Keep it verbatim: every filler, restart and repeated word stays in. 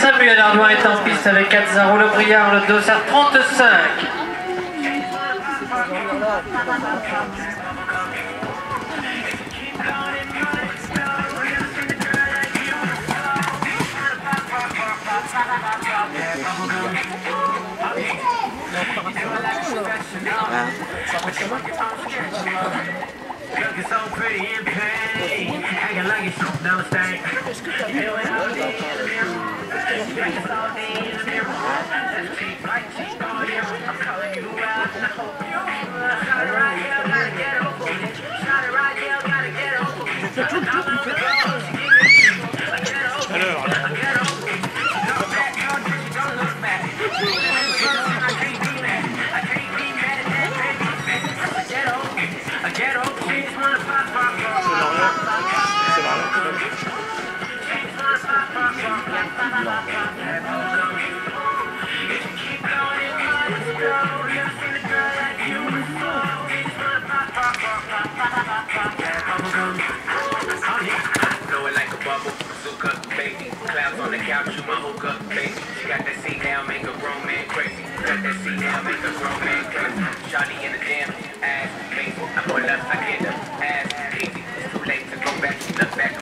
Samuel Ardouin est en piste avec Azzaro Le Briard, le dossard trente-cinq. Looking so pretty in pain, acting like it's no mistake. Feel it all day in the mirror, practice all day in the mirror. That's cheap, like cheap on you. I'm calling you out and I hope you shot it right, yeah, gotta get over it. Shot it right, yeah, gotta get over it. I'm on the road, she give me I get over it, I get over it. Look back, girl, she don't look back. I can't be mad, I can't be mad at that baby. I get over it, I get over it. Blow it like a bubble, bazooka, baby, clouds on the couch, shoot my hookah.